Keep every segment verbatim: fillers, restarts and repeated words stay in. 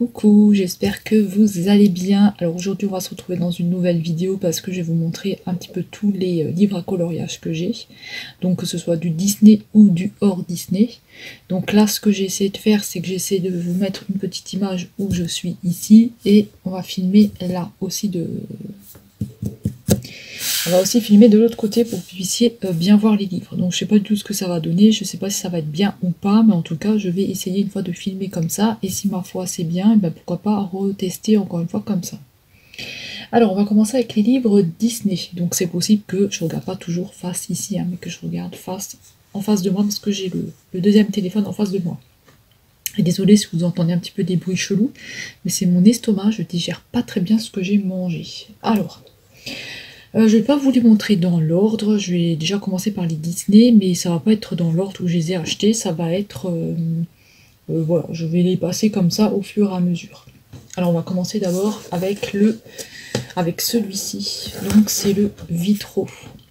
Coucou, j'espère que vous allez bien. Alors aujourd'hui on va se retrouver dans une nouvelle vidéo parce que je vais vous montrer un petit peu tous les livres à coloriage que j'ai. Donc que ce soit du Disney ou du hors Disney. Donc là ce que j'ai essayé de faire, c'est que j'ai essayé de vous mettre une petite image où je suis ici. Et on va filmer là aussi de... On va aussi filmer de l'autre côté pour que vous puissiez bien voir les livres. Donc je sais pas du tout ce que ça va donner, je sais pas si ça va être bien ou pas, mais en tout cas je vais essayer une fois de filmer comme ça, et si ma foi c'est bien, ben pourquoi pas retester encore une fois comme ça. Alors on va commencer avec les livres Disney. Donc c'est possible que je regarde pas toujours face ici, hein, mais que je regarde face en face de moi parce que j'ai le, le deuxième téléphone en face de moi. Et désolé si vous entendez un petit peu des bruits chelous, mais c'est mon estomac, je digère pas très bien ce que j'ai mangé. Alors... Euh, je vais pas vous les montrer dans l'ordre, je vais déjà commencer par les Disney, mais ça va pas être dans l'ordre où je les ai achetés, ça va être... Euh, euh, voilà, je vais les passer comme ça au fur et à mesure. Alors on va commencer d'abord avec le avec celui-ci, donc c'est le Vitro.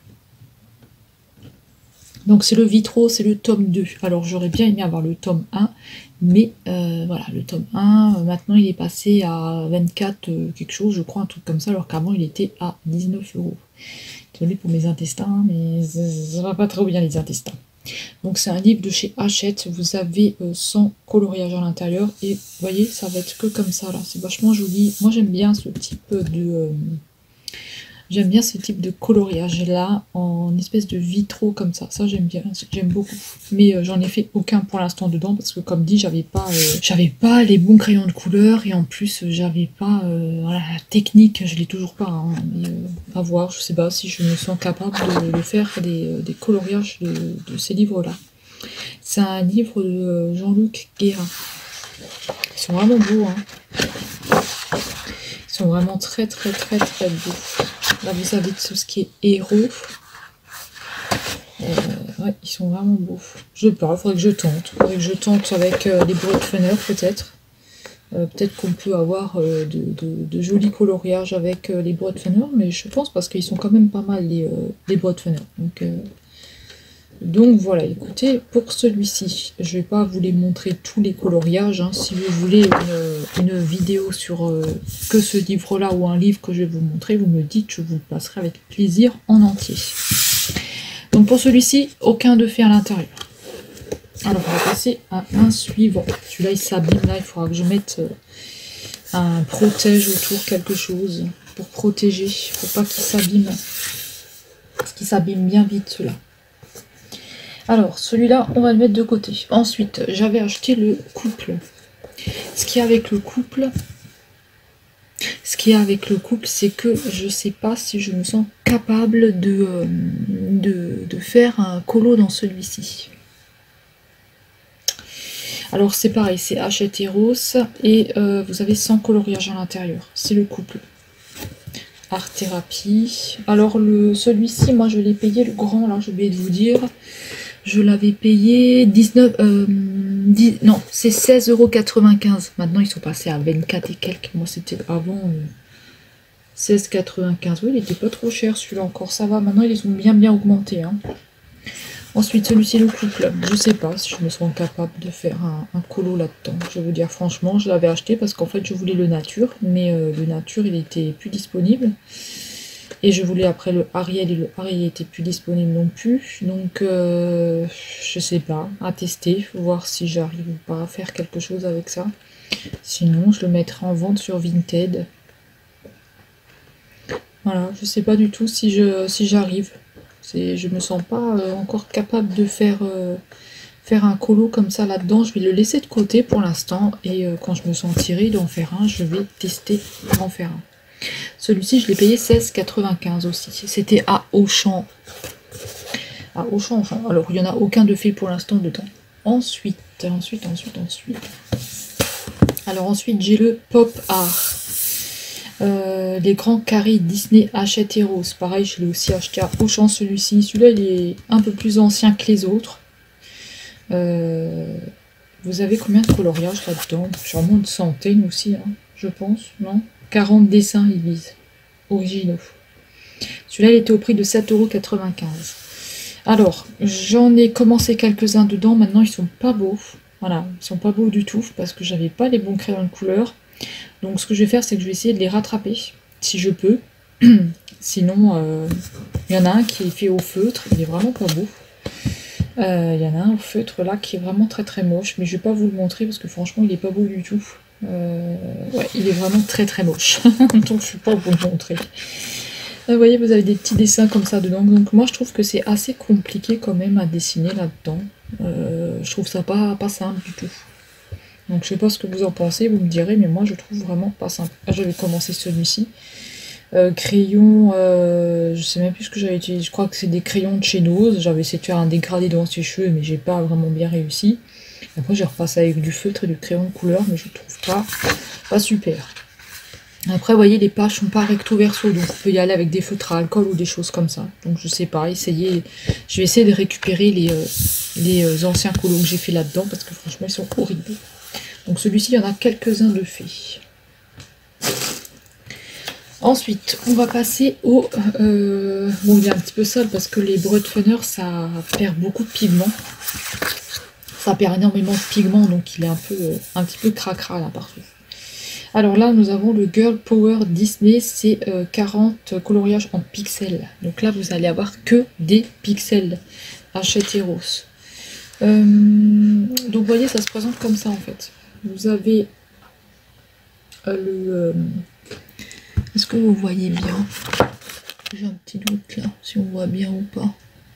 Donc c'est le Vitro, c'est le tome deux. Alors j'aurais bien aimé avoir le tome un, mais euh, voilà, le tome un, euh, maintenant il est passé à vingt-quatre euh, quelque chose, je crois, un truc comme ça, alors qu'avant il était à dix-neuf euros. Désolé pour mes intestins, mais ça va pas trop bien les intestins. Donc c'est un livre de chez Hachette, vous avez euh, cent coloriages à l'intérieur, et vous voyez, ça va être que comme ça là, c'est vachement joli. Moi j'aime bien ce type de... Euh, J'aime bien ce type de coloriage là, en espèce de vitraux comme ça. Ça j'aime bien, j'aime beaucoup. Mais euh, j'en ai fait aucun pour l'instant dedans parce que comme dit, j'avais pas, euh, j'avais pas les bons crayons de couleur et en plus j'avais pas euh, voilà, la technique, je l'ai toujours pas. Hein, mais, euh, à voir, je sais pas si je me sens capable de, de faire des, des coloriages de, de ces livres là. C'est un livre de Jean-Luc Guérin. Ils sont vraiment beaux, hein. Ils sont vraiment très très très très beaux. Là vous avez tout ce qui est héros. Euh, ouais, ils sont vraiment beaux. Je sais pas, il faudrait que je tente. Il faudrait que je tente avec euh, les Broadfunner peut-être. Euh, peut-être qu'on peut avoir euh, de, de, de jolis coloriages avec euh, les Broadfunner, mais je pense parce qu'ils sont quand même pas mal les, euh, les Broadfunner. Donc, euh, donc voilà, écoutez, pour celui-ci, je vais pas vous les montrer tous les coloriages. Hein. Si vous voulez une, une vidéo sur euh, que ce livre-là ou un livre que je vais vous montrer, vous me dites, je vous le passerai avec plaisir en entier. Donc pour celui-ci, aucun de fait à l'intérieur. Alors on va passer à un suivant. Celui-là il s'abîme, là il faudra que je mette euh, un protège autour, quelque chose, pour protéger, pour pas qu'il s'abîme. Parce qu'il s'abîme bien vite celui-là. Alors, celui-là, on va le mettre de côté. Ensuite, j'avais acheté le couple. Ce qu'il y a avec le couple, ce qu'il y a avec le couple, c'est que je sais pas si je me sens capable de, euh, de, de faire un colo dans celui-ci. Alors, c'est pareil, c'est Hachette Eros, et euh, vous avez cent coloriages à l'intérieur. C'est le couple. Art thérapie. Alors, le celui-ci, moi, je l'ai payé, le grand, là, j'ai oublié de vous dire. Je l'avais payé dix-neuf, euh, dix, non, c'est seize euros quatre-vingt-quinze. Maintenant, ils sont passés à vingt-quatre et quelques. Moi, c'était avant euh, seize euros quatre-vingt-quinze. Oui, il était pas trop cher celui-là encore. Ça va. Maintenant, ils ont bien bien augmenté. Hein. Ensuite, celui-ci, le couple. Je sais pas si je me sens capable de faire un, un colo là-dedans. Je vais vous dire franchement, je l'avais acheté parce qu'en fait, je voulais le nature. Mais euh, le nature, il était plus disponible. Et je voulais après le Ariel, et le Ariel n'était plus disponible non plus. Donc, euh, je sais pas, à tester, voir si j'arrive ou pas à faire quelque chose avec ça. Sinon, je le mettrai en vente sur Vinted. Voilà, je sais pas du tout si je si j'arrive. Je me sens pas euh, encore capable de faire, euh, faire un colo comme ça là-dedans. Je vais le laisser de côté pour l'instant. Et euh, quand je me sentirai d'en faire un, je vais tester pour en faire un. Celui-ci, je l'ai payé seize euros quatre-vingt-quinze aussi. C'était à Auchan. À Auchan, Auchan. Alors, il n'y en a aucun de fait pour l'instant dedans. Ensuite, ensuite, ensuite, ensuite. Alors, ensuite, j'ai le Pop Art. Euh, les grands carrés Disney Hachette Eros. Pareil, je l'ai aussi acheté à Auchan, celui-ci. Celui-là, il est un peu plus ancien que les autres. Euh, vous avez combien de coloriages là-dedans? Sûrement une centaine aussi, hein, je pense, non? quarante dessins, ils visent. Originaux. Celui-là, il était au prix de sept euros quatre-vingt-quinze. Alors, j'en ai commencé quelques-uns dedans. Maintenant, ils sont pas beaux. Voilà, ils sont pas beaux du tout parce que j'avais pas les bons crayons de couleur. Donc ce que je vais faire, c'est que je vais essayer de les rattraper, si je peux. Sinon, euh, il y en a un qui est fait au feutre, il est vraiment pas beau. Euh, il y en a un au feutre là qui est vraiment très très moche, mais je vais pas vous le montrer parce que franchement il est pas beau du tout. Euh, ouais, il est vraiment très très moche, donc je vais pas vous le montrer. Vous voyez, vous avez des petits dessins comme ça dedans, donc moi je trouve que c'est assez compliqué quand même à dessiner là-dedans. Euh, je trouve ça pas, pas simple du tout. Donc je sais pas ce que vous en pensez, vous me direz, mais moi je trouve vraiment pas simple. Ah, j'avais commencé celui-ci. Euh, crayon, euh, je sais même plus ce que j'avais utilisé, je crois que c'est des crayons de chez Nose. J'avais essayé de faire un dégradé dans ses cheveux, mais j'ai pas vraiment bien réussi. Après j'ai repassé avec du feutre et du crayon de couleur, mais je trouve pas, pas super. Après, vous voyez, les pages sont pas recto verso, donc vous pouvez y aller avec des feutres à alcool ou des choses comme ça. Donc je sais pas, essayez. Je vais essayer de récupérer les, euh, les euh, anciens colos que j'ai fait là-dedans, parce que franchement ils sont horribles. Donc celui-ci, il y en a quelques-uns de faits. Ensuite, on va passer au... Euh, bon, il est un petit peu sale parce que les Brutfunner, ça perd beaucoup de pigments. Ça perd énormément de pigments, donc il est un peu, un petit peu cracra là partout. Alors là, nous avons le Girl Power Disney, c'est euh, quarante coloriages en pixels. Donc là, vous allez avoir que des pixels Hachette et Rose. Euh, donc vous voyez, ça se présente comme ça en fait. Vous avez euh, le... Euh, Est-ce que vous voyez bien? J'ai un petit doute là, si on voit bien ou pas.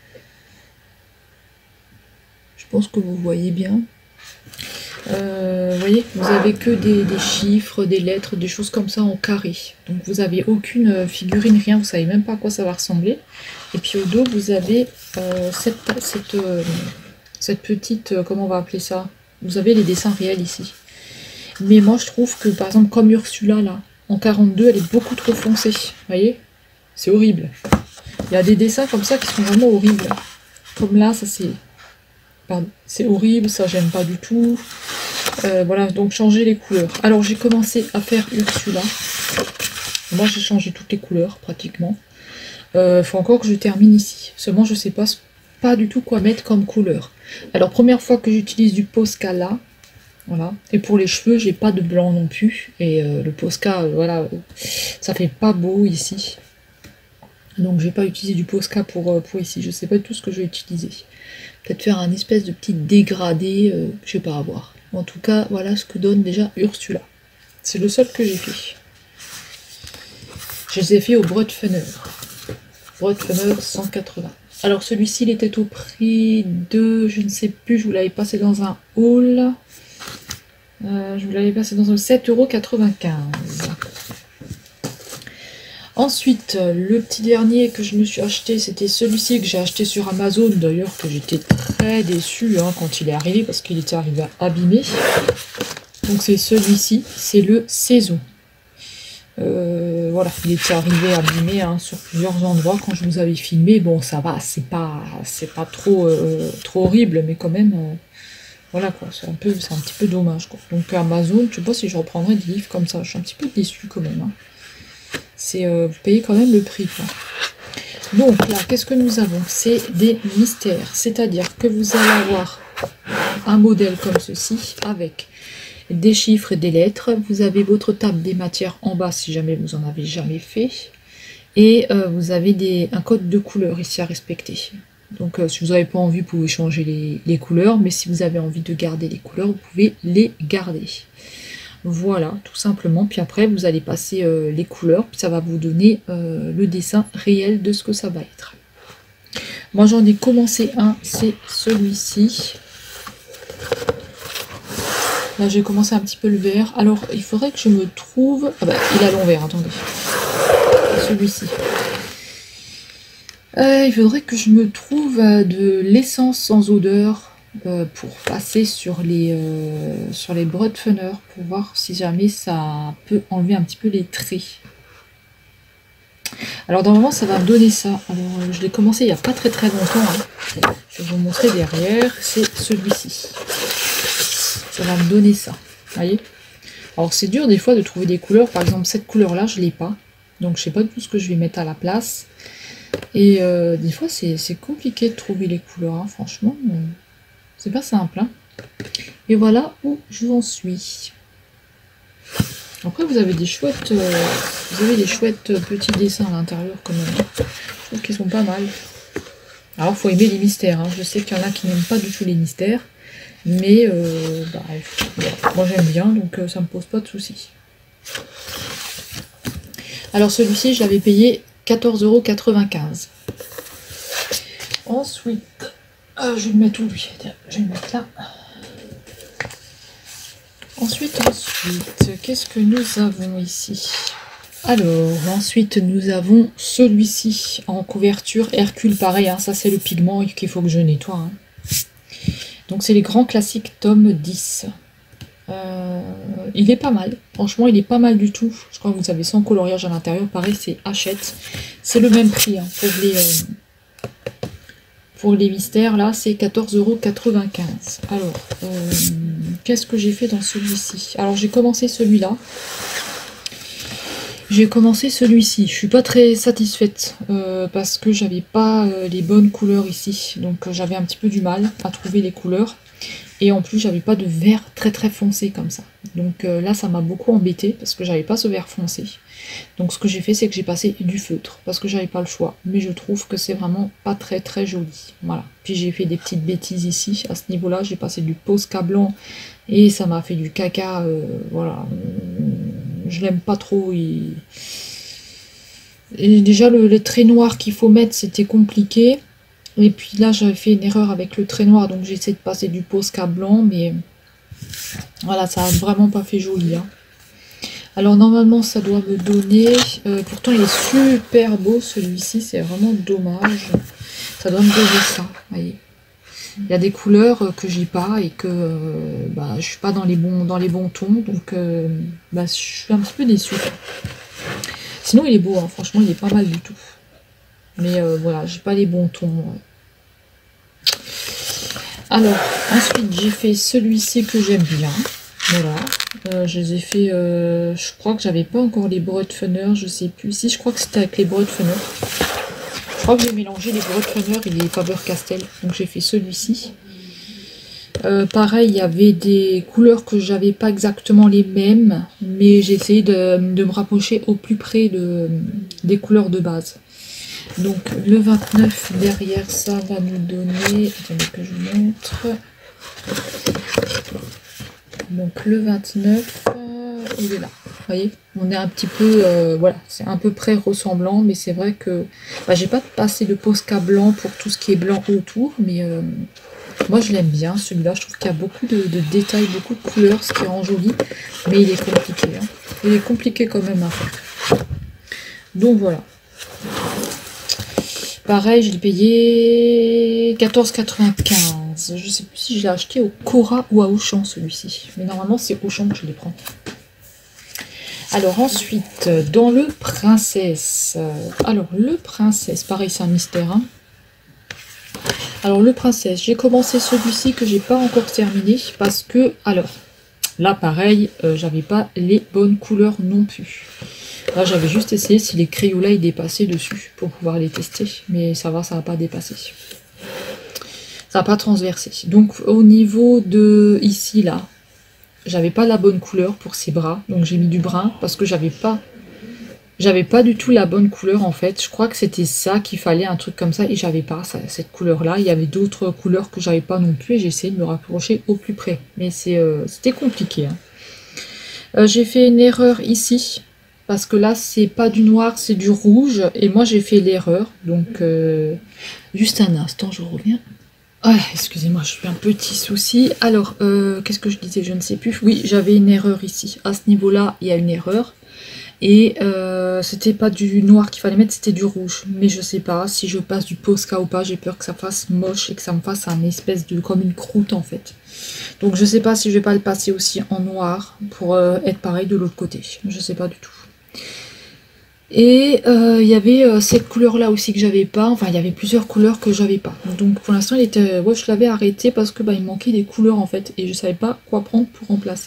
Je pense que vous voyez bien. Euh, vous voyez, vous avez que des, des chiffres, des lettres, des choses comme ça en carré. Donc vous n'avez aucune figurine, rien, vous savez même pas à quoi ça va ressembler. Et puis au dos, vous avez euh, cette, cette, euh, cette petite, euh, comment on va appeler ça? Vous avez les dessins réels ici. Mais moi je trouve que par exemple comme Ursula là, en quarante-deux, elle est beaucoup trop foncée. Vous voyez? C'est horrible. Il y a des dessins comme ça qui sont vraiment horribles. Comme là, ça c'est... C'est horrible, ça j'aime pas du tout. Euh, voilà, donc changer les couleurs. Alors j'ai commencé à faire Ursula. Moi j'ai changé toutes les couleurs pratiquement. Il euh, faut encore que je termine ici. Seulement je sais pas, pas du tout quoi mettre comme couleur. Alors première fois que j'utilise du Posca là. Voilà. Et pour les cheveux, j'ai pas de blanc non plus. Et euh, le Posca, euh, voilà, euh, ça fait pas beau ici. Donc je vais pas utiliser du Posca pour, euh, pour ici. Je sais pas du tout ce que je vais utiliser. Peut-être faire un espèce de petit dégradé, euh, je sais pas à voir. En tout cas, voilà ce que donne déjà Ursula. C'est le seul que j'ai fait. Je les ai fait au Brutfunner. Brutfunner cent quatre-vingts. Alors celui-ci, il était au prix de, je ne sais plus, je vous l'avais passé dans un haul. Euh, je vous l'avais passé dans un sept euros quatre-vingt-quinze. Ensuite, le petit dernier que je me suis acheté, c'était celui-ci que j'ai acheté sur Amazon, d'ailleurs, que j'étais très déçue hein, quand il est arrivé, parce qu'il était arrivé abîmé. Donc c'est celui-ci, c'est le Saison. Euh, voilà, il était arrivé abîmé hein, sur plusieurs endroits quand je vous avais filmé. Bon, ça va, c'est pas, c'est pas trop, euh, trop horrible, mais quand même, euh, voilà quoi, c'est un peu, c'est un petit peu dommage quoi. Donc Amazon, je sais pas si je reprendrai des livres comme ça, je suis un petit peu déçue quand même. Hein. C'est euh, vous payez quand même le prix quoi. Donc là, qu'est-ce que nous avons? C'est des mystères, c'est-à-dire que vous allez avoir un modèle comme ceci avec des chiffres et des lettres. Vous avez votre table des matières en bas si jamais vous en avez jamais fait, et euh, vous avez des, un code de couleur ici à respecter. Donc euh, si vous n'avez pas envie, vous pouvez changer les, les couleurs, mais si vous avez envie de garder les couleurs, vous pouvez les garder. Voilà, tout simplement. Puis après, vous allez passer euh, les couleurs, puis ça va vous donner euh, le dessin réel de ce que ça va être. Moi, j'en ai commencé un, c'est celui-ci. Là, j'ai commencé un petit peu le vert. Alors, il faudrait que je me trouve... Ah bah, il a l'envers, attendez. Celui-ci. Euh, il faudrait que je me trouve euh, de l'essence sans odeur euh, pour passer sur les, euh, sur les Brutfunner pour voir si jamais ça peut enlever un petit peu les traits. Alors normalement ça va me donner ça. Alors euh, je l'ai commencé il n'y a pas très très longtemps. Hein. Je vais vous montrer derrière. C'est celui-ci. Ça va me donner ça. Vous voyez? Alors c'est dur des fois de trouver des couleurs. Par exemple cette couleur là je l'ai pas. Donc je sais pas du tout ce que je vais mettre à la place. Et euh, des fois c'est compliqué de trouver les couleurs. Hein. Franchement euh, c'est pas simple. Hein. Et voilà où je en suis. Après vous avez des chouettes, euh, vous avez des chouettes petits dessins à l'intérieur quand même. Je trouve qu'ils sont pas mal. Alors faut aimer les mystères, hein. Je sais qu'il y en a qui n'aiment pas du tout les mystères. Mais euh, bah, moi j'aime bien, donc euh, ça me pose pas de soucis. Alors celui-ci, je l'avais payé quatorze euros quatre-vingt-quinze. Ensuite, euh, je vais le mettre où lui? Je vais le mettre là. Ensuite, ensuite, qu'est-ce que nous avons ici? Alors, ensuite, nous avons celui-ci en couverture Hercule, pareil, hein, ça c'est le pigment qu'il faut que je nettoie. Hein. Donc c'est les grands classiques tome dix. Euh, il est pas mal, franchement il est pas mal du tout. Je crois que vous avez sans coloriage à l'intérieur, pareil c'est Hachette. C'est le même prix hein, pour les... Euh, Pour les mystères, là, c'est quatorze euros quatre-vingt-quinze. Alors, euh, qu'est-ce que j'ai fait dans celui-ci? Alors, j'ai commencé celui-là. J'ai commencé celui-ci. Je suis pas très satisfaite euh, parce que j'avais pas euh, les bonnes couleurs ici. Donc, euh, j'avais un petit peu du mal à trouver les couleurs. Et en plus, j'avais pas de vert très très foncé comme ça. Donc euh, là, ça m'a beaucoup embêté parce que j'avais pas ce vert foncé. Donc ce que j'ai fait, c'est que j'ai passé du feutre parce que j'avais pas le choix. Mais je trouve que c'est vraiment pas très très joli. Voilà. Puis j'ai fait des petites bêtises ici. À ce niveau-là, j'ai passé du Posca blanc et ça m'a fait du caca. Euh, voilà. Je l'aime pas trop. Il... Et déjà, le, les traits noirs qu'il faut mettre, c'était compliqué. Et puis là, j'avais fait une erreur avec le trait noir, donc j'ai essayé de passer du Posca blanc, mais voilà, ça a vraiment pas fait joli. Hein. Alors normalement, ça doit me donner... Euh, pourtant, il est super beau, celui-ci, c'est vraiment dommage. Ça doit me donner ça, voyez. Il y a des couleurs que j'ai pas et que euh, bah, je suis pas dans les bons, dans les bons tons, donc euh, bah, je suis un petit peu déçue. Sinon, il est beau, hein. Franchement, il est pas mal du tout. Mais euh, voilà, j'ai pas les bons tons. Alors, ensuite, j'ai fait celui-ci que j'aime bien. Voilà. Euh, je les ai fait... Euh, je crois que j'avais pas encore les Broadfunner, je sais plus. Si, je crois que c'était avec les Broadfunner. Je crois que j'ai mélangé les Broadfunner et les Faber-Castell. Donc, j'ai fait celui-ci. Euh, pareil, il y avait des couleurs que j'avais pas exactement les mêmes. Mais j'ai essayé de, de me rapprocher au plus près de, des couleurs de base. Donc le vingt-neuf derrière ça va nous donner, attendez que je vous montre, donc le vingt-neuf, euh, il est là, vous voyez, on est un petit peu, euh, voilà, c'est à peu près ressemblant, mais c'est vrai que, bah, j'ai pas passé de Posca blanc pour tout ce qui est blanc autour, mais euh, moi je l'aime bien celui-là, je trouve qu'il y a beaucoup de, de détails, beaucoup de couleurs, ce qui rend joli, mais il est compliqué, hein. Il est compliqué quand même à faire, donc voilà. Pareil, je l'ai payé quatorze euros quatre-vingt-quinze. Je sais plus si je l'ai acheté au Cora ou à Auchan celui-ci. Mais normalement, c'est Auchan que je les prends. Alors ensuite, dans le Princesse. Alors le Princesse, pareil, c'est un mystère. Hein. Alors le Princesse, j'ai commencé celui-ci que j'ai pas encore terminé. Parce que, alors, là pareil, euh, j'avais pas les bonnes couleurs non plus. Là, j'avais juste essayé si les Crayolas ils dépassaient dessus pour pouvoir les tester. Mais ça va, ça n'a pas dépassé. Ça n'a pas transversé. Donc, au niveau de ici, là, j'avais pas la bonne couleur pour ces bras. Donc, j'ai mis du brun parce que j'avais pas... J'avais pas du tout la bonne couleur, en fait. Je crois que c'était ça qu'il fallait, un truc comme ça. Et j'avais pas ça, cette couleur-là. Il y avait d'autres couleurs que j'avais pas non plus. Et j'ai essayé de me rapprocher au plus près. Mais c'est, euh, c'était compliqué. Hein. Euh, j'ai fait une erreur ici. Parce que là, c'est pas du noir, c'est du rouge. Et moi, j'ai fait l'erreur. Donc, euh, juste un instant, je reviens. Ah, excusez-moi, je suis un petit souci. Alors, euh, qu'est-ce que je disais? Je ne sais plus. Oui, j'avais une erreur ici. À ce niveau-là, il y a une erreur. Et euh, c'était pas du noir qu'il fallait mettre, c'était du rouge. Mais je sais pas si je passe du Posca ou pas. J'ai peur que ça fasse moche et que ça me fasse un espèce de... comme une croûte, en fait. Donc, je sais pas si je vais pas le passer aussi en noir pour euh, être pareil de l'autre côté. Je sais pas du tout. Et il euh, y avait euh, cette couleur là aussi que j'avais pas, enfin il y avait plusieurs couleurs que j'avais pas. Donc pour l'instant il était, ouais, je l'avais arrêté parce que bah, il manquait des couleurs en fait et je savais pas quoi prendre pour remplacer.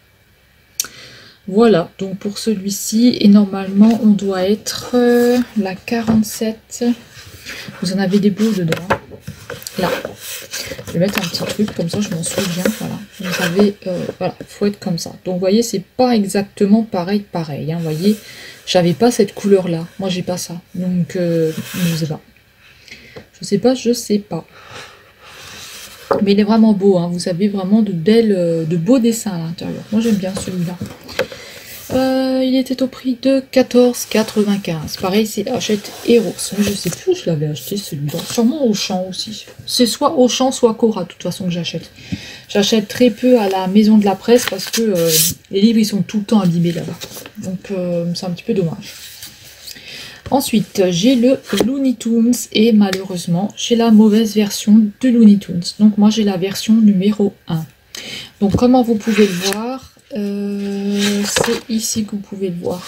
Voilà, donc pour celui-ci, et normalement on doit être euh, la quarante-sept. Vous en avez des bleus dedans. Hein. Là. Je vais mettre un petit truc, comme ça je m'en souviens. Voilà. Vous avez, euh, voilà, faut être comme ça. Donc vous voyez, c'est pas exactement pareil, pareil. Hein, vous voyez, j'avais pas cette couleur-là. Moi, j'ai pas ça. Donc, euh, je sais pas. Je sais pas, je sais pas. Mais il est vraiment beau. Hein. Vous avez vraiment de belles, de beaux dessins à l'intérieur. Moi, j'aime bien celui-là. Euh, il était au prix de quatorze quatre-vingt-quinze. Pareil, c'est Hachette Eros. Mais je sais plus où je l'avais acheté celui-là. Sûrement Auchan aussi. C'est soit Auchan, soit Cora, de toute façon, que j'achète. J'achète très peu à la maison de la presse parce que euh, les livres, ils sont tout le temps abîmés là-bas. Donc, euh, c'est un petit peu dommage. Ensuite, j'ai le Looney Tunes et malheureusement, j'ai la mauvaise version de Looney Tunes. Donc, moi, j'ai la version numéro un. Donc, comment vous pouvez le voir? Euh, c'est ici que vous pouvez le voir.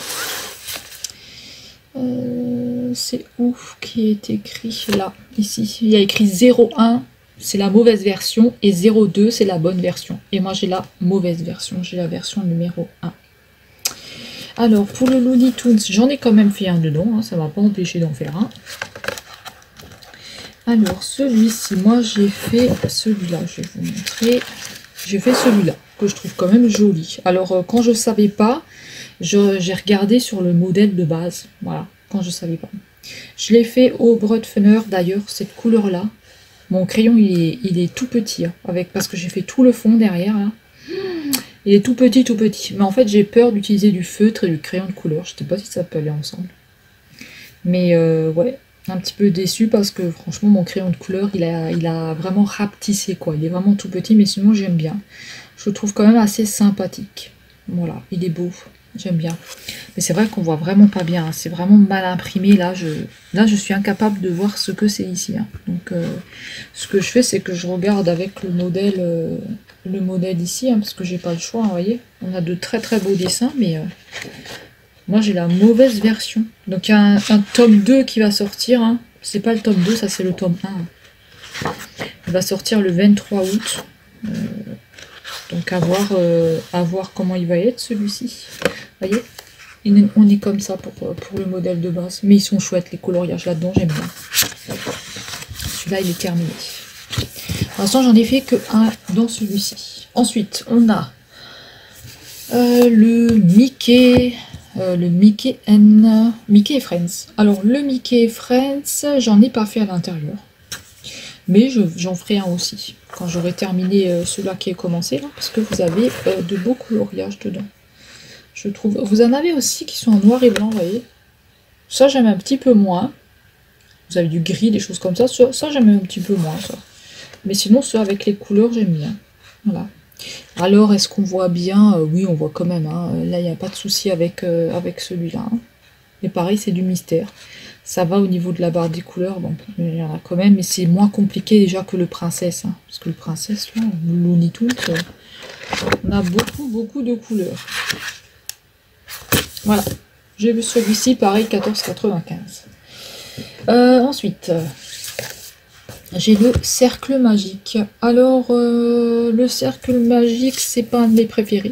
Euh, c'est où qui est écrit là, ici. Il y a écrit zéro un, c'est la mauvaise version, et zéro deux, c'est la bonne version. Et moi, j'ai la mauvaise version, j'ai la version numéro un. Alors, pour le Looney Tunes, j'en ai quand même fait un dedans, hein, ça ne m'a pas empêché d'en faire un. Alors, celui-ci, moi, j'ai fait celui-là, je vais vous montrer. J'ai fait celui-là, que je trouve quand même joli. Alors, euh, quand je ne savais pas, j'ai regardé sur le modèle de base. Voilà, quand je ne savais pas. Je l'ai fait au Broadfunner, d'ailleurs, cette couleur-là. Mon crayon, il est, il est tout petit, hein, avec, parce que j'ai fait tout le fond derrière. Là. Il est tout petit, tout petit. Mais en fait, j'ai peur d'utiliser du feutre et du crayon de couleur. Je ne sais pas si ça peut aller ensemble. Mais, euh, ouais, un petit peu déçu parce que, franchement, mon crayon de couleur, il a, il a vraiment rapetissé, quoi. Il est vraiment tout petit, mais sinon, j'aime bien. Je le trouve quand même assez sympathique. Voilà, il est beau. J'aime bien. Mais c'est vrai qu'on voit vraiment pas bien. Hein. C'est vraiment mal imprimé. Là je, là, je suis incapable de voir ce que c'est ici. Hein. Donc, euh, ce que je fais, c'est que je regarde avec le modèle, euh, le modèle ici, hein, parce que j'ai pas le choix. Vous voyez, on a de très très beaux dessins, mais euh, moi, j'ai la mauvaise version. Donc, il y a un, un tome deux qui va sortir. Hein. C'est pas le tome deux, ça c'est le tome un. Il va sortir le vingt-trois août. Euh, Donc à voir, euh, à voir comment il va être celui-ci. Vous voyez, on est comme ça pour, pour le modèle de base. Mais ils sont chouettes les coloriages là-dedans, j'aime bien. Celui-là il est terminé. Pour l'instant j'en ai fait que un dans celui-ci. Ensuite on a euh, le Mickey, euh, le Mickey and Mickey et Friends. Alors le Mickey et Friends, j'en ai pas fait à l'intérieur. Mais j'en ferai un aussi, quand j'aurai terminé euh, celui-là qui est commencé, là, parce que vous avez euh, de beaux coloriages dedans. Je trouve. Vous en avez aussi qui sont en noir et blanc, vous voyez. Ça, j'aime un petit peu moins. Vous avez du gris, des choses comme ça. Ça, ça j'aime un petit peu moins, ça. Mais sinon, ceux avec les couleurs, j'aime bien. Voilà. Alors, est-ce qu'on voit bien? euh, Oui, on voit quand même. Hein. Là, il n'y a pas de souci avec, euh, avec celui-là. Hein. Mais pareil, c'est du mystère. Ça va au niveau de la barre des couleurs, donc il y en a quand même, mais c'est moins compliqué déjà que le Princesse. Hein, parce que le Princesse, là, le Looney Tunes, euh, on a beaucoup, beaucoup de couleurs. Voilà. J'ai vu celui-ci, pareil, quatorze quatre-vingt-quinze. Euh, ensuite, euh, j'ai le Cercle Magique. Alors, euh, le Cercle Magique, c'est pas un de mes préférés.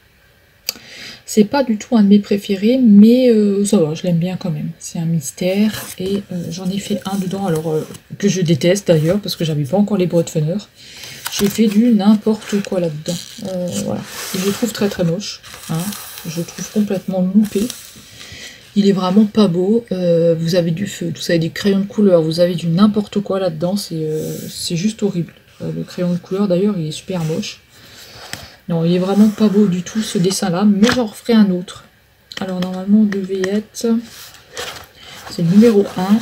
C'est pas du tout un de mes préférés, mais euh, ça va, je l'aime bien quand même. C'est un mystère et euh, j'en ai fait un dedans, alors euh, que je déteste d'ailleurs, parce que j'avais pas encore les Broadfunner. J'ai fait du n'importe quoi là-dedans. Euh, voilà. Et je le trouve très très moche. Hein. Je le trouve complètement loupé. Il est vraiment pas beau. Euh, vous avez du feu, vous avez des crayons de couleur, vous avez du n'importe quoi là-dedans. C'est euh, c'est juste horrible. Euh, le crayon de couleur d'ailleurs, il est super moche. Non, il est vraiment pas beau du tout ce dessin-là, mais j'en referai un autre. Alors normalement, on devait être... C'est le numéro un.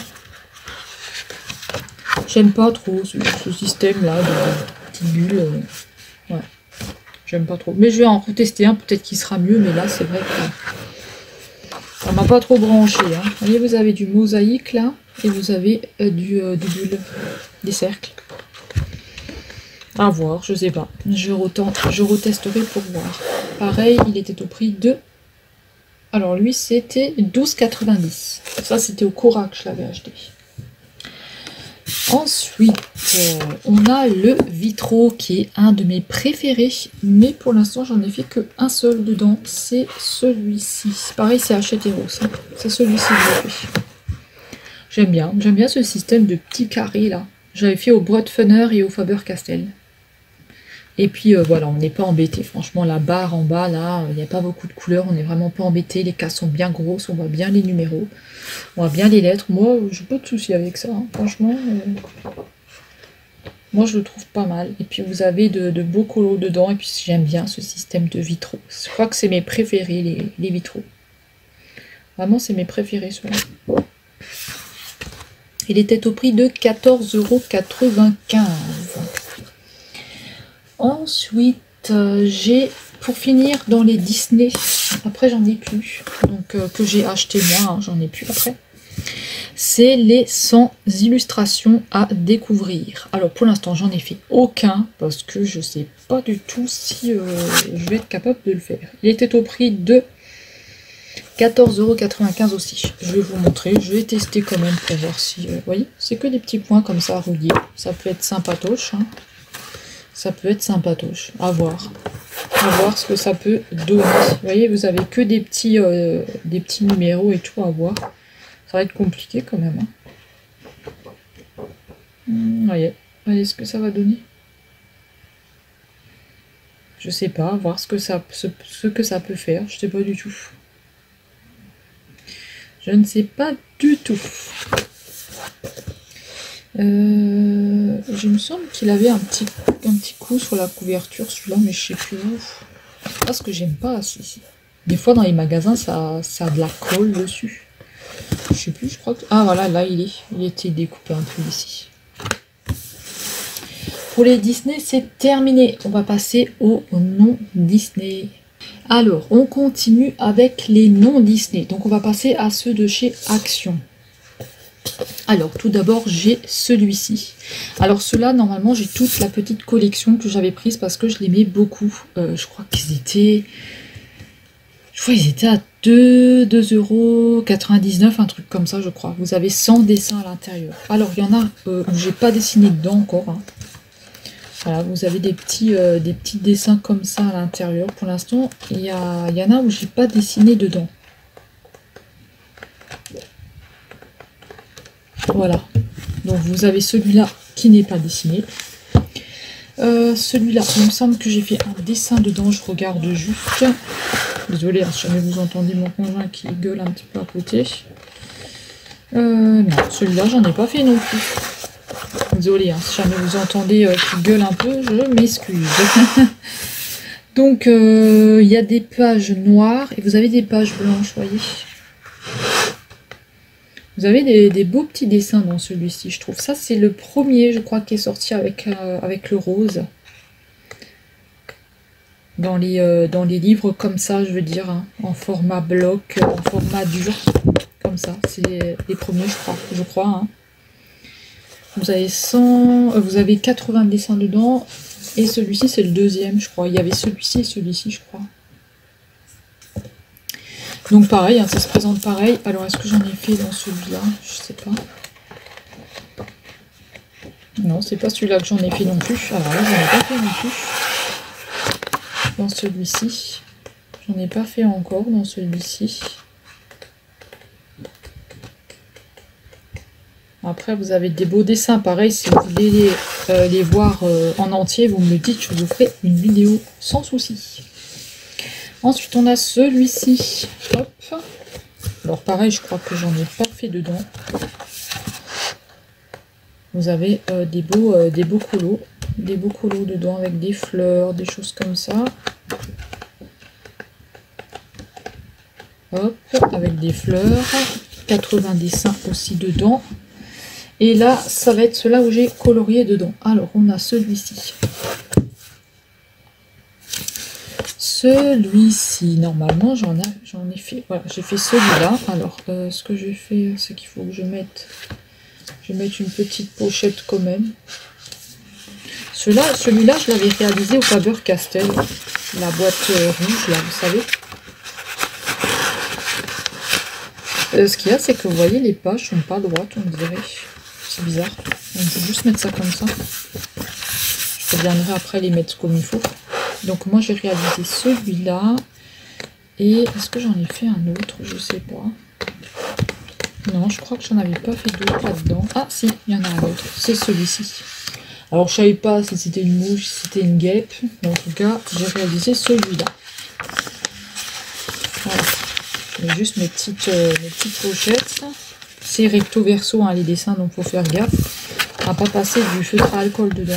J'aime pas trop ce, ce système-là de petites bulles. Euh, ouais, j'aime pas trop. Mais je vais en retester un, peut-être qu'il sera mieux, mais là, c'est vrai que ça m'a pas trop branché. Hein. Vous voyez, vous avez du mosaïque là, et vous avez euh, du, euh, du bulle, des cercles. À voir, je sais pas. Je, retente, je retesterai pour voir. Pareil, il était au prix de... Alors lui, c'était douze quatre-vingt-dix. Ça, c'était au Cora que je l'avais acheté. Ensuite, euh, on a le Vitro qui est un de mes préférés. Mais pour l'instant, j'en ai fait qu'un seul dedans. C'est celui-ci. Pareil, c'est Hachette Eros. Hein. C'est celui-ci que j'ai fait. J'aime bien. J'aime bien ce système de petits carrés là. J'avais fait au Bois de Funner et au Faber-Castell. Et puis euh, voilà, on n'est pas embêté. Franchement, la barre en bas, là, il n'y a pas beaucoup de couleurs. On n'est vraiment pas embêté. Les cases sont bien grosses. On voit bien les numéros. On voit bien les lettres. Moi, j'ai pas de souci avec ça. Hein. Franchement, euh, moi, je le trouve pas mal. Et puis, vous avez de, de beaux colos dedans. Et puis, j'aime bien ce système de vitraux. Je crois que c'est mes préférés, les, les vitraux. Vraiment, c'est mes préférés, ceux-là. Il était au prix de quatorze euros quatre-vingt-quinze. Ensuite, euh, j'ai, pour finir, dans les Disney, après j'en ai plus, donc euh, que j'ai acheté moi, hein, j'en ai plus après, c'est les cent illustrations à découvrir. Alors pour l'instant, j'en ai fait aucun, parce que je sais pas du tout si euh, je vais être capable de le faire. Il était au prix de quatorze euros quatre-vingt-quinze aussi. Je vais vous montrer, je vais tester quand même pour voir si... Euh, vous voyez, c'est que des petits points comme ça reliés, ça peut être sympatoche, hein. Ça peut être sympatoche, à voir. À voir ce que ça peut donner. Vous voyez, vous avez que des petits, euh, des petits numéros et tout à voir. Ça va être compliqué quand même. Hein. Hum, voyez, voyez ce que ça va donner. Je sais pas, à voir ce que ça, ce, ce que ça peut faire. Je sais pas du tout. Je ne sais pas du tout. Euh, je me semble qu'il avait un petit, un petit coup sur la couverture, celui-là, mais je sais plus où. Parce que j'aime pas ici. Des fois dans les magasins, ça, ça a de la colle dessus. Je sais plus, je crois que... Ah voilà, là il est. Il était découpé un peu ici. Pour les Disney, c'est terminé. On va passer aux non-Disney. Alors, on continue avec les non-Disney. Donc on va passer à ceux de chez Action. Alors, tout d'abord, j'ai celui-ci. Alors, ceux-là, normalement, j'ai toute la petite collection que j'avais prise parce que je l'aimais beaucoup. Euh, je crois qu'ils étaient... Je crois qu'ils étaient à deux euros quatre-vingt-dix-neuf, un truc comme ça, je crois. Vous avez cent dessins à l'intérieur. Alors, il y en a euh, où j'ai pas dessiné dedans encore. Hein. Voilà, vous avez des petits, euh, des petits dessins comme ça à l'intérieur. Pour l'instant, il y, a, il y en a où j'ai pas dessiné dedans. Voilà, donc vous avez celui-là qui n'est pas dessiné. Euh, celui-là, il me semble que j'ai fait un dessin dedans, je regarde juste. Désolée, hein, si jamais vous entendez mon conjoint qui gueule un petit peu à côté. Euh, non, celui-là, j'en ai pas fait non plus. Désolée, hein, si jamais vous entendez euh, qui gueule un peu, je m'excuse. Donc, il euh, y a des pages noires et vous avez des pages blanches, voyez. Vous avez des, des beaux petits dessins dans celui-ci, je trouve. Ça, c'est le premier, je crois, qui est sorti avec, euh, avec le rose. Dans les, euh, dans les livres comme ça, je veux dire, hein, en format bloc, en format dur, comme ça. C'est les premiers, je crois. Je crois hein. Vous avez cent, euh, vous avez quatre-vingts dessins dedans. Et celui-ci, c'est le deuxième, je crois. Il y avait celui-ci et celui-ci, je crois. Donc pareil, hein, ça se présente pareil. Alors est-ce que j'en ai fait dans celui-là? Je sais pas. Non, c'est pas celui-là que j'en ai fait non plus. Alors là, j'en ai pas fait non plus. Dans celui-ci. J'en ai pas fait encore dans celui-ci. Après, vous avez des beaux dessins. Pareil, si vous voulez les, euh, les voir euh, en entier, vous me le dites, je vous ferai une vidéo sans souci. Ensuite, on a celui-ci. Hop. Alors, pareil, je crois que j'en ai pas fait dedans. Vous avez euh, des, beaux, euh, des beaux colos. Des beaux colos dedans avec des fleurs, des choses comme ça. Hop, avec des fleurs. quatre-vingts dessins aussi dedans. Et là, ça va être cela où j'ai colorié dedans. Alors, on a celui-ci. Celui-ci, normalement, j'en ai, j'en ai fait. Voilà, j'ai fait celui-là. Alors, euh, ce que j'ai fait, c'est qu'il faut que je mette, je vais mettre une petite pochette quand même. Celui-là, celui-là, je l'avais réalisé au Faber-Castell, la boîte euh, rouge, là, vous savez. Euh, ce qu'il y a, c'est que vous voyez, les pages sont pas droites, on dirait. C'est bizarre. Donc, je vais juste mettre ça comme ça. Je reviendrai après les mettre comme il faut. Donc moi j'ai réalisé celui-là. Et est-ce que j'en ai fait un autre? Je sais pas. Non, je crois que j'en avais pas fait d'autres là-dedans. Ah si, il y en a un autre. C'est celui-ci. Alors je savais pas si c'était une mouche, si c'était une guêpe. Mais en tout cas, j'ai réalisé celui-là. Voilà. Je mets juste mes petites, euh, mes petites pochettes. C'est recto verso hein, les dessins, donc faut faire gaffe. On va pas passer du feutre à alcool dedans.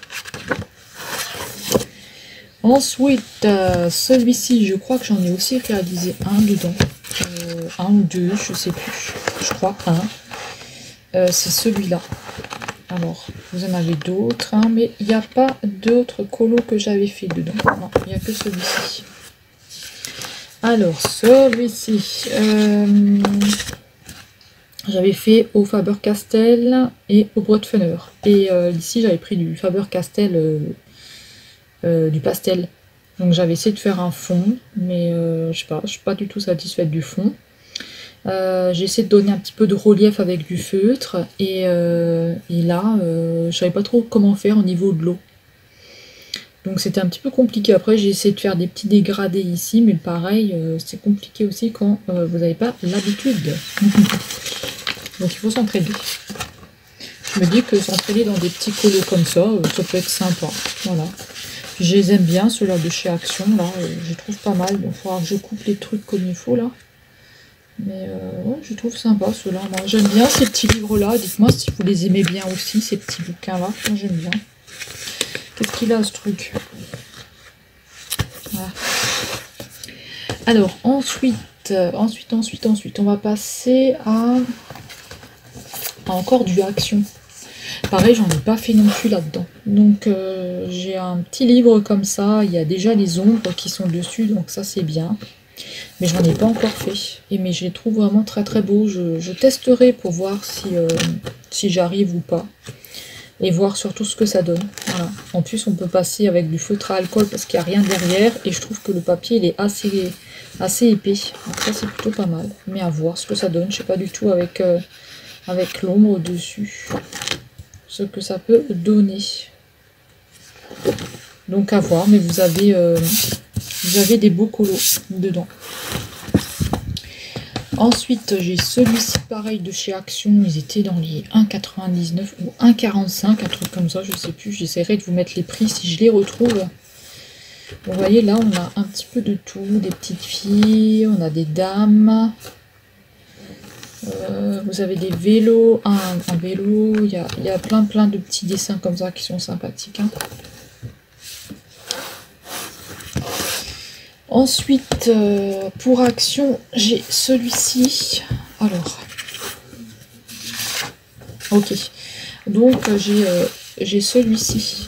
Ensuite, euh, celui-ci, je crois que j'en ai aussi réalisé un dedans. Euh, un ou deux, je sais plus. Je crois un. Euh, c'est celui-là. Alors, vous en avez d'autres, hein, mais il n'y a pas d'autres colos que j'avais fait dedans. Non, il n'y a que celui-ci. Alors, celui-ci, euh, j'avais fait au Faber-Castell et au Brodfenner. Et euh, ici, j'avais pris du Faber-Castell, euh, euh, du pastel. Donc, j'avais essayé de faire un fond, mais euh, je sais pas, je suis pas du tout satisfaite du fond. Euh, j'ai essayé de donner un petit peu de relief avec du feutre et, euh, et là euh, je savais pas trop comment faire au niveau de l'eau, donc c'était un petit peu compliqué. Après j'ai essayé de faire des petits dégradés ici, mais pareil euh, c'est compliqué aussi quand euh, vous n'avez pas l'habitude. Donc il faut s'entraîner. Je me dis que s'entraîner dans des petits colos comme ça, euh, ça peut être sympa. Voilà, puis je les aime bien ceux-là de chez Action là, euh, je les trouve pas mal. Donc il faudra que je coupe les trucs comme il faut là. Mais euh, ouais, je trouve sympa ceux-là. Moi j'aime bien ces petits livres-là. Dites-moi si vous les aimez bien aussi, ces petits bouquins-là. Moi j'aime bien. Qu'est-ce qu'il a ce truc? Voilà. Alors ensuite, euh, ensuite, ensuite, ensuite, on va passer à, à encore du Action. Pareil, j'en ai pas fait non plus là-dedans. Donc euh, j'ai un petit livre comme ça. Il y a déjà les ombres qui sont dessus, donc ça c'est bien. Mais j'en ai pas encore fait. Et mais je les trouve vraiment très très beaux. Je, je testerai pour voir si, euh, si j'arrive ou pas. Et voir surtout ce que ça donne. Voilà. En plus on peut passer avec du feutre à alcool parce qu'il n'y a rien derrière. Et je trouve que le papier il est assez, assez épais. Donc ça c'est plutôt pas mal. Mais à voir ce que ça donne. Je sais pas du tout avec, euh, avec l'ombre dessus. Ce que ça peut donner. Donc à voir. Mais vous avez... Euh, Vous avez des beaux colos dedans. Ensuite, j'ai celui-ci pareil de chez Action. Ils étaient dans les un quatre-vingt-dix-neuf ou un quarante-cinq, un truc comme ça, je sais plus. J'essaierai de vous mettre les prix si je les retrouve. Vous voyez, là, on a un petit peu de tout. Des petites filles, on a des dames. Euh, vous avez des vélos, un, un vélo. Il y a, il y a plein plein de petits dessins comme ça qui sont sympathiques. Hein. Ensuite, euh, pour Action, j'ai celui-ci. Alors, ok. Donc, j'ai euh, j'ai celui-ci.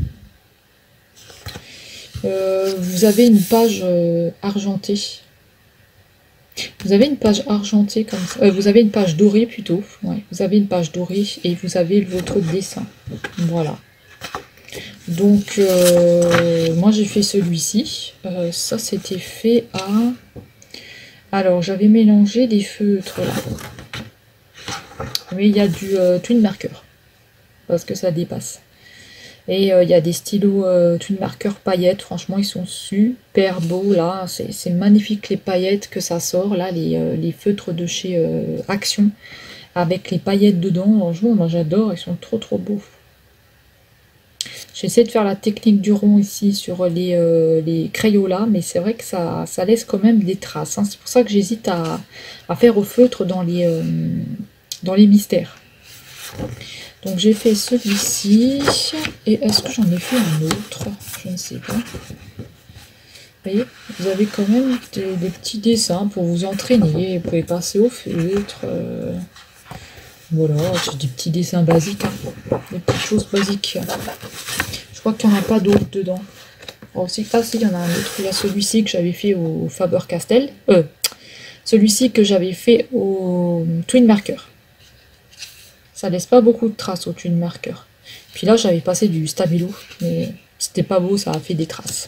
Euh, vous avez une page euh, argentée. Vous avez une page argentée comme ça. Euh, vous avez une page dorée plutôt. Ouais, vous avez une page dorée et vous avez votre dessin. Voilà. Donc, euh, moi j'ai fait celui-ci. Euh, ça, c'était fait à... Alors, j'avais mélangé des feutres là. Mais il y a du euh, twin marker. Parce que ça dépasse. Et euh, il y a des stylos euh, twin marker paillettes. Franchement, ils sont super beaux là. C'est magnifique les paillettes que ça sort. Là, les, euh, les feutres de chez euh, Action. Avec les paillettes dedans. Franchement, moi j'adore. Ils sont trop trop beaux. J'essaie de faire la technique du rond ici sur les, euh, les crayons là, mais c'est vrai que ça, ça laisse quand même des traces. Hein. C'est pour ça que j'hésite à, à faire au feutre dans les, euh, dans les mystères. Donc j'ai fait celui-ci. Et est-ce que j'en ai fait un autre? Je ne sais pas. Vous voyez, vous avez quand même des, des petits dessins pour vous entraîner. Vous pouvez passer au feutre. Euh, voilà, c'est des petits dessins basiques. Hein. Des petites choses basiques. Je crois qu'il n'y en a pas d'autres dedans. Oh, si, ah si, il y en a un autre. Il y a celui-ci que j'avais fait au Faber-Castell. Euh, celui-ci que j'avais fait au Twin Marker. Ça laisse pas beaucoup de traces au Twin Marker. Puis là, j'avais passé du Stabilo. Mais c'était pas beau, ça a fait des traces.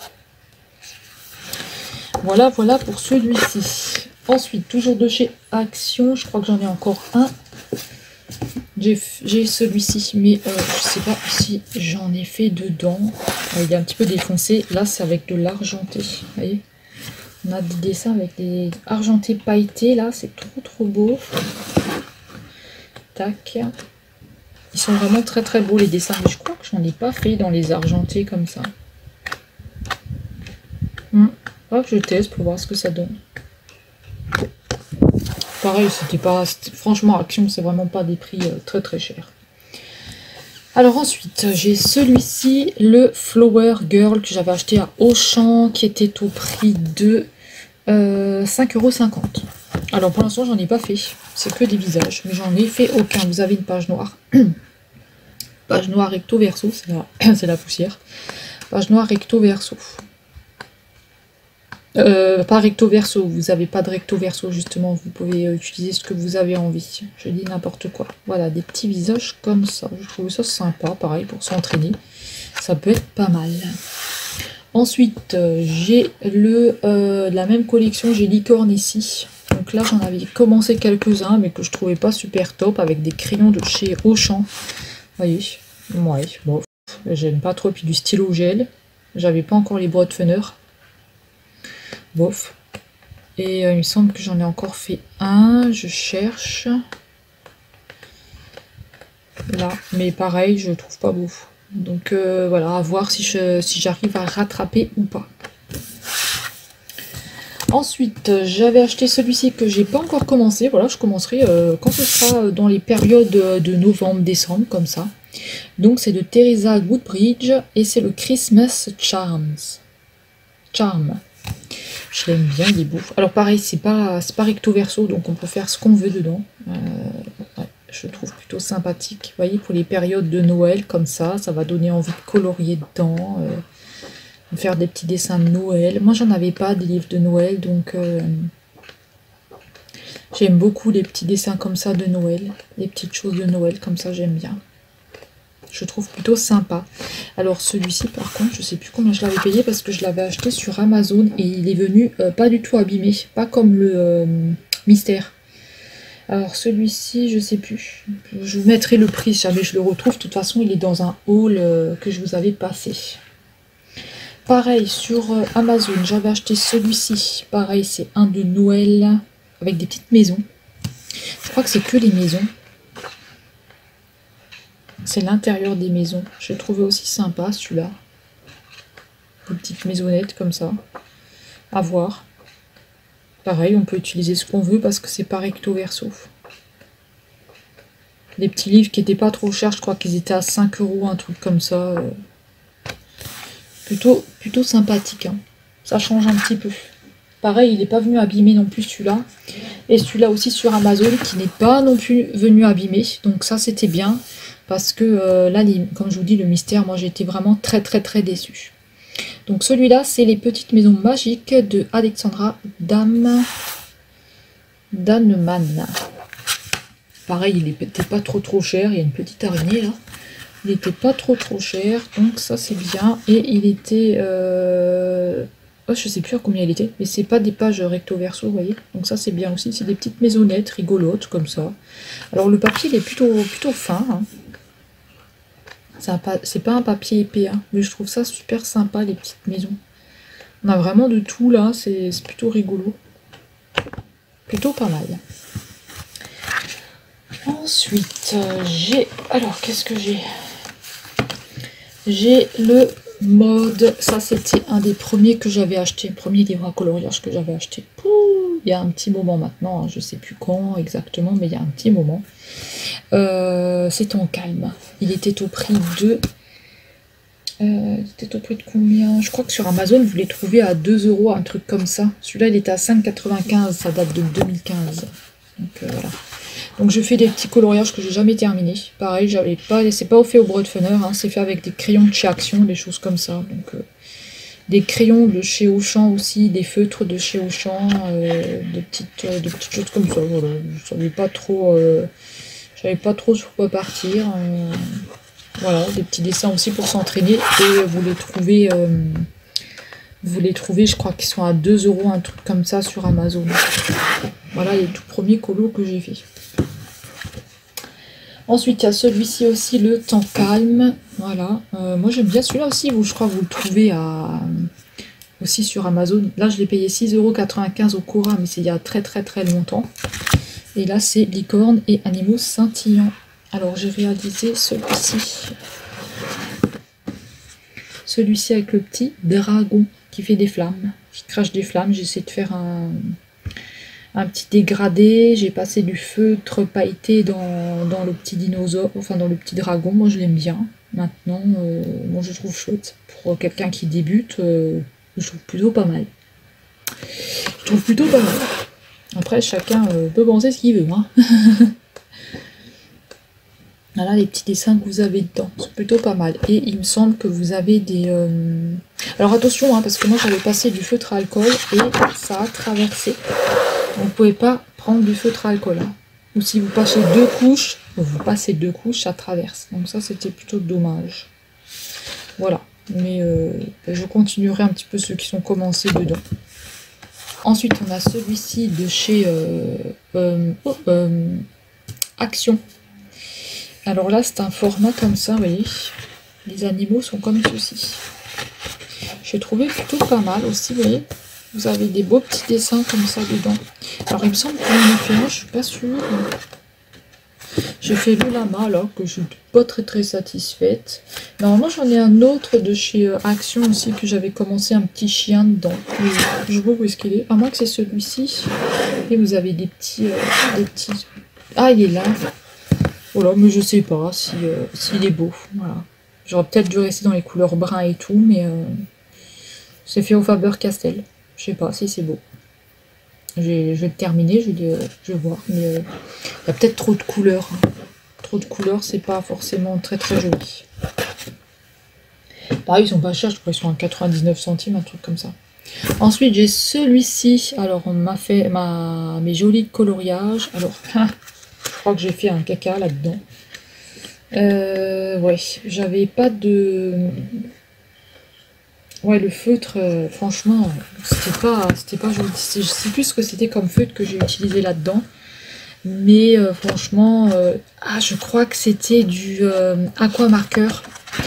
Voilà, voilà pour celui-ci. Ensuite, toujours de chez Action. Je crois que j'en ai encore un. J'ai celui-ci, mais euh, je sais pas si j'en ai fait dedans. Euh, il est un petit peu défoncé. Là, c'est avec de l'argenté. Vous voyez, On a des dessins avec des argentés pailletés, là, c'est trop trop beau. Tac. Ils sont vraiment très très beaux les dessins, mais je crois que j'en ai pas fait dans les argentés comme ça. Hum. Ah, je teste pour voir ce que ça donne. Pareil, c'était pas... Franchement, Action, c'est vraiment pas des prix euh, très très chers. Alors ensuite, j'ai celui-ci, le Flower Girl, que j'avais acheté à Auchan, qui était au prix de euh, cinq euros cinquante. Alors pour l'instant, j'en ai pas fait. C'est que des visages, mais j'en ai fait aucun. Vous avez une page noire. Page noire recto verso, c'est la... la poussière. Page noire recto verso. Euh, pas recto verso, vous n'avez pas de recto verso justement, vous pouvez utiliser ce que vous avez envie. Je dis n'importe quoi. Voilà, des petits visages comme ça. Je trouve ça sympa, pareil, pour s'entraîner. Ça peut être pas mal. Ensuite, euh, j'ai le euh, la même collection, j'ai Licorne ici. Donc là, j'en avais commencé quelques-uns, mais que je trouvais pas super top, avec des crayons de chez Auchan. Vous voyez, ouais, bon, j'aime pas trop. Puis du stylo gel. J'avais pas encore les Broadfunner. Bof. Et euh, il me semble que j'en ai encore fait un. Je cherche. Là. Mais pareil, je le trouve pas beau. Donc euh, voilà, à voir si je si j'arrive à rattraper ou pas. Ensuite, j'avais acheté celui-ci que j'ai pas encore commencé. Voilà, je commencerai euh, quand ce sera dans les périodes de novembre, décembre, comme ça. Donc c'est de Teresa Woodbridge et c'est le Christmas Charms. Charm. Je l'aime bien, il est beau. Alors pareil, c'est pas, c'est pas recto verso, donc on peut faire ce qu'on veut dedans. Euh, ouais, je trouve plutôt sympathique. Vous voyez, pour les périodes de Noël, comme ça, ça va donner envie de colorier dedans. Euh, de faire des petits dessins de Noël. Moi, j'en avais pas des livres de Noël, donc euh, j'aime beaucoup les petits dessins comme ça de Noël. Les petites choses de Noël, comme ça, j'aime bien. Je trouve plutôt sympa. Alors celui-ci par contre, je sais plus combien je l'avais payé parce que je l'avais acheté sur Amazon et il est venu euh, pas du tout abîmé, pas comme le euh, mystère. Alors celui-ci, je sais plus. Je vous mettrai le prix si jamais je le retrouve. De toute façon, il est dans un haul euh, que je vous avais passé. Pareil sur euh, Amazon, j'avais acheté celui-ci. Pareil, c'est un de Noël avec des petites maisons. Je crois que c'est que les maisons. C'est l'intérieur des maisons. Je trouvais aussi sympa celui-là. Des petites maisonnettes comme ça. À voir. Pareil, on peut utiliser ce qu'on veut parce que c'est pas recto verso. Des petits livres qui n'étaient pas trop chers. Je crois qu'ils étaient à cinq euros, un truc comme ça. Plutôt, plutôt sympathique. Hein. Ça change un petit peu. Pareil, il n'est pas venu abîmer non plus celui-là. Et celui-là aussi sur Amazon qui n'est pas non plus venu abîmer. Donc ça, c'était bien. Parce que euh, là, les, comme je vous dis, le mystère, moi j'ai été vraiment très très très déçue. Donc celui-là, c'est les petites maisons magiques de Alexandra Dam... Dannemann. Pareil, il n'était pas trop trop cher. Il y a une petite araignée là. Il n'était pas trop trop cher. Donc ça c'est bien. Et il était... Euh... Oh, je sais plus à combien il était. Mais c'est pas des pages recto verso, vous voyez. Donc ça c'est bien aussi. C'est des petites maisonnettes rigolotes comme ça. Alors le papier il est plutôt, plutôt fin. Hein. C'est pas un papier épais, hein, mais je trouve ça super sympa, les petites maisons. On a vraiment de tout là, c'est plutôt rigolo. Plutôt pas mal. Ensuite, euh, j'ai... Alors, qu'est-ce que j'ai? J'ai le mode... Ça, c'était un des premiers que j'avais acheté. Premier livre à coloriage que j'avais acheté. Pouh, il y a un petit moment maintenant, hein, je sais plus quand exactement, mais il y a un petit moment. Euh, c'est en calme. Il était au prix de... Euh, c'était au prix de combien? Je crois que sur Amazon, vous les trouvez à deux euros, un truc comme ça. Celui-là, il était à cinq quatre-vingt-quinze, ça date de deux mille quinze. Donc euh, voilà. Donc je fais des petits coloriages que j'ai jamais terminés. Pareil, j'avais pas, c'est pas fait au Broadfunner, hein, c'est fait avec des crayons de chez Action, des choses comme ça. Donc euh, des crayons de chez Auchan aussi, des feutres de chez Auchan, euh, des petites, euh, des petites choses comme ça. Voilà, je savais pas trop, euh, je savais pas trop sur quoi partir. Euh, voilà, des petits dessins aussi pour s'entraîner et vous les trouvez, euh, vous les trouvez, je crois qu'ils sont à deux euros, un truc comme ça sur Amazon. Voilà les tout premiers colos que j'ai fait. Ensuite, il y a celui-ci aussi, le temps calme. Voilà. Euh, moi, j'aime bien celui-là aussi. Vous, je crois que vous le trouvez à aussi sur Amazon. Là, je l'ai payé six euros quatre-vingt-quinze au Cora, mais c'est il y a très très très longtemps. Et là, c'est licorne et animaux scintillants. Alors, j'ai réalisé celui-ci. Celui-ci avec le petit dragon qui fait des flammes, qui crache des flammes. J'ai essayé de faire un, un petit dégradé. J'ai passé du feutre pailleté dans, dans le petit dinosaure, enfin dans le petit dragon. Moi, je l'aime bien. Maintenant, euh, moi, je trouve chouette. Pour quelqu'un qui débute, euh, je trouve plutôt pas mal. Je trouve plutôt pas mal. Après, chacun euh, peut penser ce qu'il veut. Hein. Voilà les petits dessins que vous avez dedans, c'est plutôt pas mal. Et il me semble que vous avez des... Euh... Alors attention, hein, parce que moi j'avais passé du feutre à alcool et ça a traversé. Vous ne pouvez pas prendre du feutre à alcool. Hein. Ou si vous passez deux couches, vous passez deux couches, ça traverse. Donc ça c'était plutôt dommage. Voilà. Mais euh, je continuerai un petit peu ceux qui sont commencés dedans. Ensuite on a celui-ci de chez euh, euh, oh, euh, Action. Alors là, c'est un format comme ça, vous voyez. Les animaux sont comme ceci. J'ai trouvé plutôt pas mal aussi, vous voyez. Vous avez des beaux petits dessins comme ça dedans. Alors, il me semble qu'on en a fait un, je suis pas sûre. J'ai fait le lama, alors que je suis pas très très satisfaite. Normalement, j'en ai un autre de chez euh, Action aussi, que j'avais commencé un petit chien dedans. Mais je vois où est-ce qu'il est. À moins que c'est celui-ci. Et vous avez des petits, euh, des petits... Ah, il est là. Voilà, mais je sais pas si euh, s'il est beau. Voilà. J'aurais peut-être dû rester dans les couleurs brun et tout, mais euh, c'est fait au Faber-Castell. Je sais pas si c'est beau. Je vais le terminer, je vais, je vais voir. Mais il euh, y a peut-être trop de couleurs. Hein. Trop de couleurs, c'est pas forcément très très joli. Pareil, ils sont pas chers, je crois qu'ils sont à quatre-vingt-dix-neuf centimes, un truc comme ça. Ensuite, j'ai celui-ci. Alors, on m'a fait ma, mes jolis coloriages. Alors, je crois que j'ai fait un caca là-dedans. Euh, ouais, j'avais pas de... Ouais, le feutre, euh, franchement, c'était pas, c'était pas joli. Je sais plus ce que c'était comme feutre que j'ai utilisé là-dedans. Mais euh, franchement, euh, ah, je crois que c'était du euh, aquamarqueur.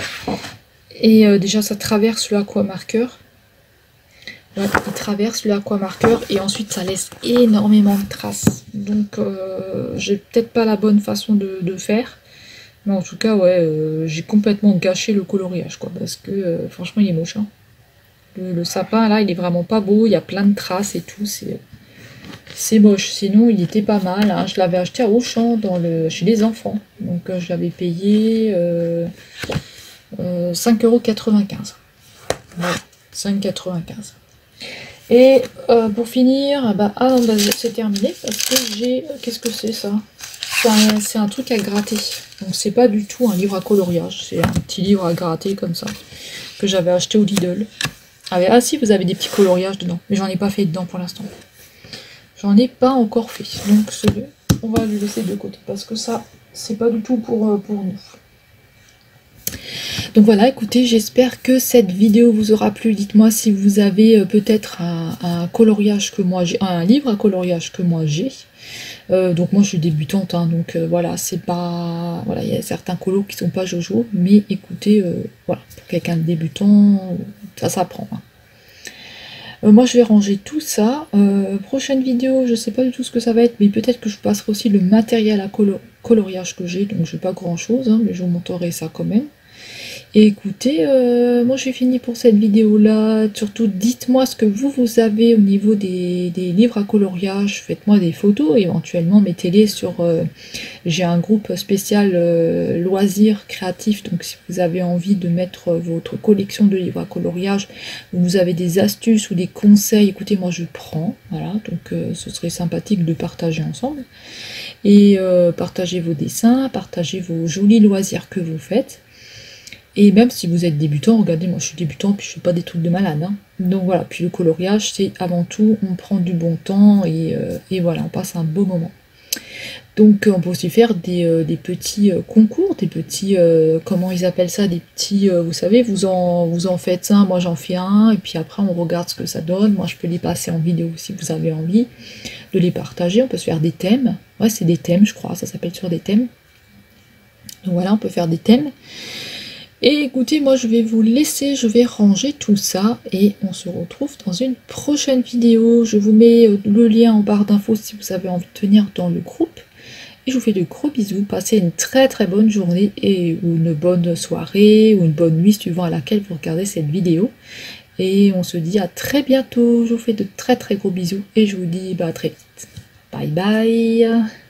Et euh, déjà, ça traverse le aquamarqueur. Ouais, il traverse le aquamarqueur et ensuite ça laisse énormément de traces. Donc euh, j'ai peut-être pas la bonne façon de, de faire. Mais en tout cas, ouais, euh, j'ai complètement gâché le coloriage, quoi. Parce que euh, franchement, il est moche. Hein. Le, le sapin, là, il est vraiment pas beau. Il y a plein de traces et tout. C'est c'est moche. Sinon, il était pas mal. Hein. Je l'avais acheté à Auchan dans le, chez les enfants. Donc euh, je l'avais payé euh, euh, cinq euros quatre-vingt-quinze. Voilà, cinq euros quatre-vingt-quinze. Et euh, pour finir, bah, ah non, bah, c'est terminé parce que j'ai... Qu'est-ce que c'est ça? C'est un, un truc à gratter. Donc c'est pas du tout un livre à coloriage. C'est un petit livre à gratter comme ça. Que j'avais acheté au Lidl. Ah, ah si, vous avez des petits coloriages dedans. Mais j'en ai pas fait dedans pour l'instant. J'en ai pas encore fait. Donc on va le laisser de côté. Parce que ça, c'est pas du tout pour, pour nous. Donc voilà, écoutez, j'espère que cette vidéo vous aura plu. Dites-moi si vous avez euh, peut-être un, un coloriage que moi j'ai, un livre à coloriage que moi j'ai. Euh, donc moi je suis débutante, hein, donc euh, voilà, c'est pas, voilà, il y a certains colos qui sont pas jojo, mais écoutez, euh, voilà, pour quelqu'un de débutant, ça s'apprend. Hein. Euh, moi je vais ranger tout ça. Euh, prochaine vidéo, je sais pas du tout ce que ça va être, mais peut-être que je passerai aussi le matériel à colo coloriage que j'ai, donc j'ai pas grand chose, hein, mais je vous montrerai ça quand même. Et écoutez, euh, moi j'ai fini pour cette vidéo là. Surtout dites-moi ce que vous vous avez au niveau des, des livres à coloriage. Faites-moi des photos, éventuellement mettez-les sur... Euh, j'ai un groupe spécial euh, loisirs créatifs, donc si vous avez envie de mettre votre collection de livres à coloriage, vous avez des astuces ou des conseils, écoutez, moi je prends. Voilà, donc euh, ce serait sympathique de partager ensemble. Et euh, partagez vos dessins, partagez vos jolis loisirs que vous faites. Et même si vous êtes débutant, regardez, moi je suis débutant, puis je fais pas des trucs de malade. Hein. Donc voilà, puis le coloriage, c'est avant tout, on prend du bon temps, et, euh, et voilà, on passe un beau moment. Donc on peut aussi faire des, euh, des petits euh, concours, des petits, euh, comment ils appellent ça, des petits, euh, vous savez, vous en, vous en faites un, moi j'en fais un, et puis après on regarde ce que ça donne. Moi je peux les passer en vidéo si vous avez envie de les partager. On peut se faire des thèmes, ouais c'est des thèmes je crois, ça s'appelle sur des thèmes. Donc voilà, on peut faire des thèmes. Et écoutez, moi je vais vous laisser, je vais ranger tout ça et on se retrouve dans une prochaine vidéo. Je vous mets le lien en barre d'infos si vous avez envie de venir dans le groupe. Et je vous fais de gros bisous, passez une très très bonne journée et ou une bonne soirée ou une bonne nuit suivant à laquelle vous regardez cette vidéo. Et on se dit à très bientôt, je vous fais de très très gros bisous et je vous dis bah, à très vite. Bye bye.